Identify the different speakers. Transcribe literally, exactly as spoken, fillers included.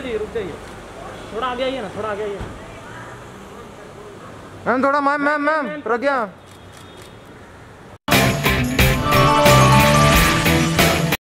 Speaker 1: जाइए रुक जाइए, थोड़ा आगे आइए ना, थोड़ा आगे आइए
Speaker 2: मैम, थोड़ा मैम मैम मैम प्रज्ञा